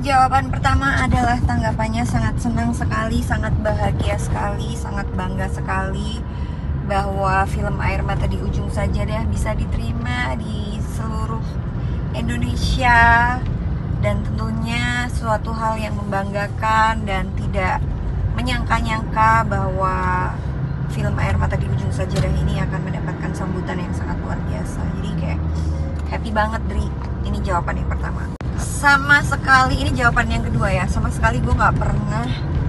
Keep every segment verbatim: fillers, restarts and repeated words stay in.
Jawaban pertama adalah tanggapannya sangat senang sekali, sangat bahagia sekali, sangat bangga sekali bahwa film Air Mata di Ujung Sajadah bisa diterima di seluruh Indonesia, dan tentunya suatu hal yang membanggakan dan tidak menyangka-nyangka bahwa film Air Mata di Ujung Sajadah ini akan mendapatkan sambutan yang sangat luar biasa. Jadi kayak happy banget, Dri. Ini jawaban yang pertama. Sama sekali, ini jawaban yang kedua ya. Sama sekali gue gak pernah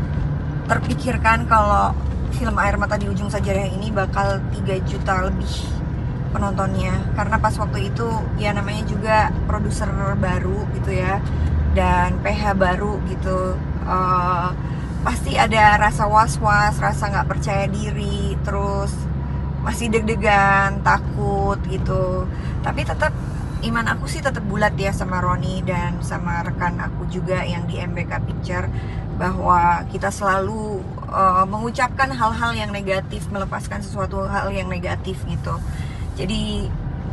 terpikirkan kalau film Air Mata di Ujung Sajadah ini bakal tiga juta lebih penontonnya. Karena pas waktu itu ya namanya juga produser baru gitu ya, dan P H baru gitu. uh, Pasti ada rasa was-was, rasa gak percaya diri, terus masih deg-degan, takut gitu. Tapi tetap iman aku sih tetap bulat ya sama Roni dan sama rekan aku juga yang di M B K Picture, bahwa kita selalu uh, mengucapkan hal-hal yang negatif, melepaskan sesuatu hal yang negatif gitu. Jadi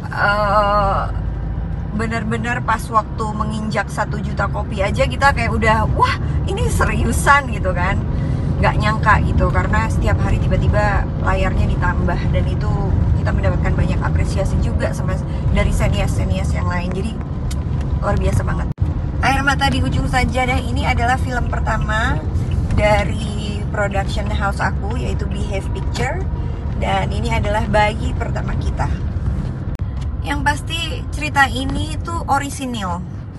uh, benar-benar pas waktu menginjak satu juta kopi aja kita kayak udah wah ini seriusan gitu kan, nggak nyangka gitu, karena setiap hari tiba-tiba layarnya ditambah, dan itu kita mendapatkan banyak apresiasi juga sama dari senias-senias yang lain. Jadi luar biasa banget. Air Mata di Ujung Sajadah ini adalah film pertama dari production house aku, yaitu Behave Picture, dan ini adalah bayi pertama kita. Yang pasti cerita ini tuh orisinil.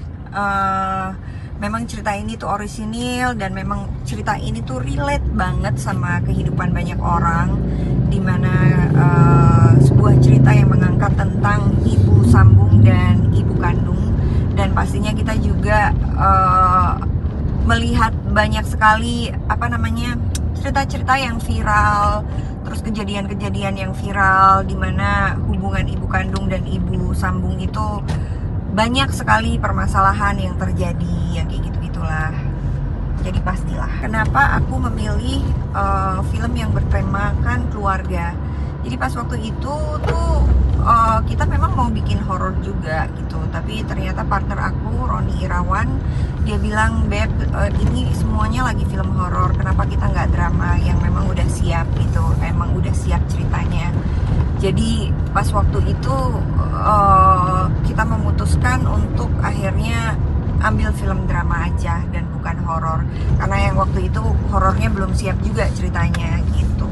Uh, memang cerita ini tuh orisinil, dan memang cerita ini tuh relate banget sama kehidupan banyak orang, dimana uh, sebuah cerita yang mengangkat tentang ibu sambung dan ibu kandung. Dan pastinya kita juga uh, melihat banyak sekali apa namanya cerita-cerita yang viral, terus kejadian-kejadian yang viral dimana hubungan ibu kandung dan ibu sambung itu banyak sekali permasalahan yang terjadi, yang kayak gitu-gitulah. Jadi pastilah kenapa aku memilih uh, film yang bertemakan keluarga. Jadi pas waktu itu tuh uh, kita memang mau bikin horor juga gitu, tapi ternyata partner aku Roni Irawan, dia bilang, "Beb, uh, ini semuanya lagi film horor, kenapa kita nggak drama yang memang udah siap gitu, emang udah siap ceritanya." Jadi pas waktu itu uh, kita memutuskan untuk akhirnya ambil film drama aja dan bukan horor, karena yang waktu itu horornya belum siap juga ceritanya gitu.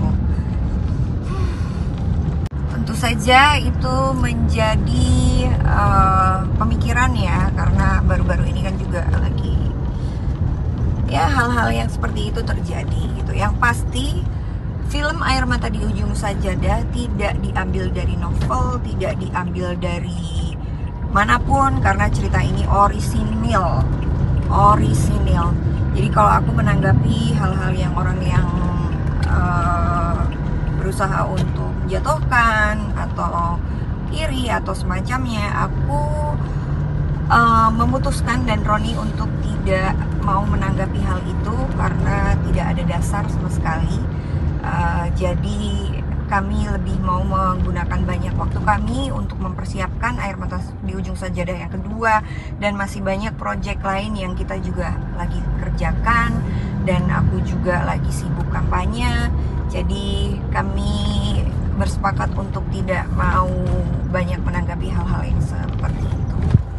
Tentu saja itu menjadi uh, pemikiran ya, karena baru-baru ini kan juga lagi ya hal-hal yang seperti itu terjadi gitu. Yang pasti film Air Mata di Ujung Sajadah tidak diambil dari novel, tidak diambil dari manapun, karena cerita ini orisinil, orisinil. Jadi kalau aku menanggapi hal-hal yang orang yang uh, berusaha untuk menjatuhkan atau iri atau semacamnya, aku uh, memutuskan dan Roni untuk tidak mau menanggapi hal itu karena tidak ada dasar sama sekali. Uh, jadi kami lebih mau menggunakan banyak waktu kami untuk mempersiapkan Air Mata di Ujung Sajadah yang kedua, dan masih banyak proyek lain yang kita juga lagi kerjakan, dan aku juga lagi sibuk kampanye. Jadi kami bersepakat untuk tidak mau banyak menanggapi hal-hal yang seperti itu.